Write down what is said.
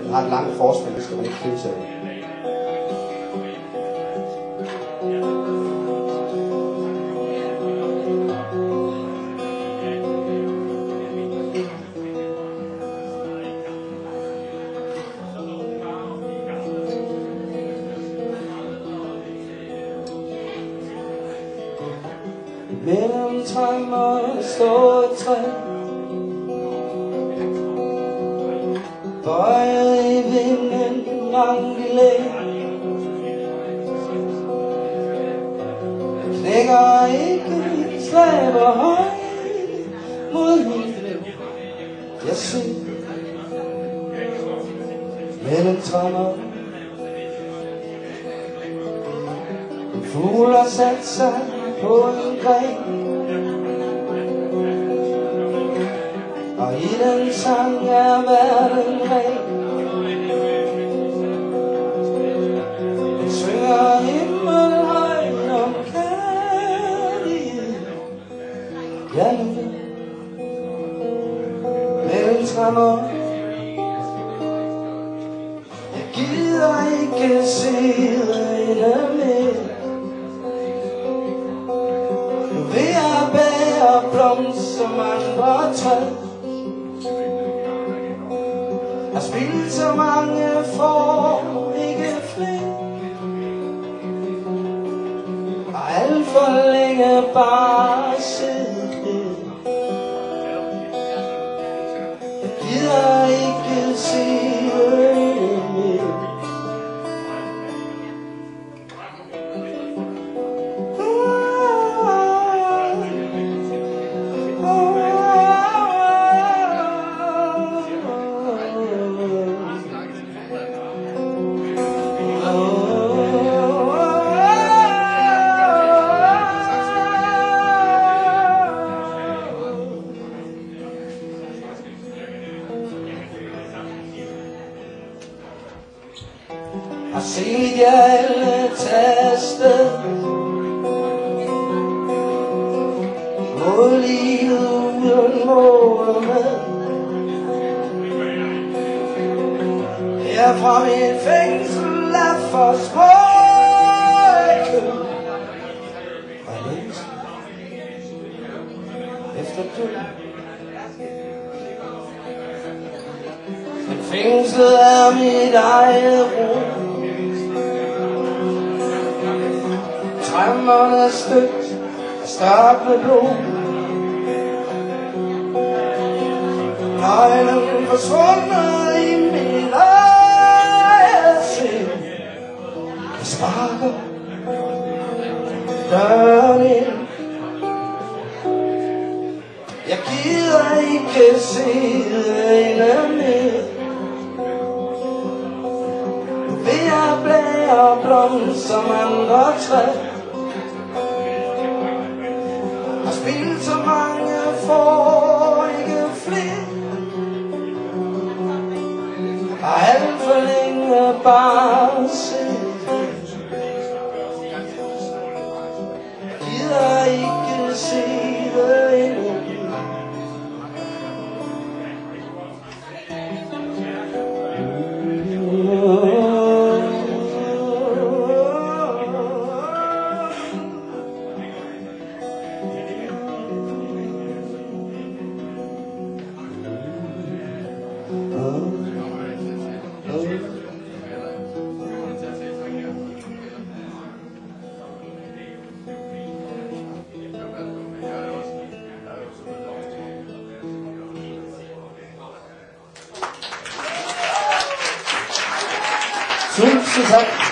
ret lang forskel, det skal man ikke frise af. Mellem tremmer står et træ, bøjet i vinden langt i læ. Knækker ikke, slæber højt mod himlen. Jeg ser mellem tremmer en fugl har sat sig på en gren, og i den sang er verden ren. Den synger himmel højt om kærlighed. Jeg lytter mellem tremmer. Jeg gider ikke sidde inde mere. Vil jeg bære blomster som andre træ. Har spildt så mange får, ikke flere. Og alt for længe bare sidde her. Jeg gider ikke sige mere. Har set jer alle tage afsted mod livet uden mål med. Her fra mit fængsel er for sprøjt og længst efter død. Men fængslet er mit eget rum. Tremmerne stødt af størknet blod. Nøglen forsvundet i mit eget sind. Jeg sparker døren ind. Jeg gider ikke sidde inde mere. Nu vil jeg blære blomster som andre træ. Har spildt så mange får, ikke flere. Har alt for længe bare siddet. Gider ikke sidde endnu. Tusind tak.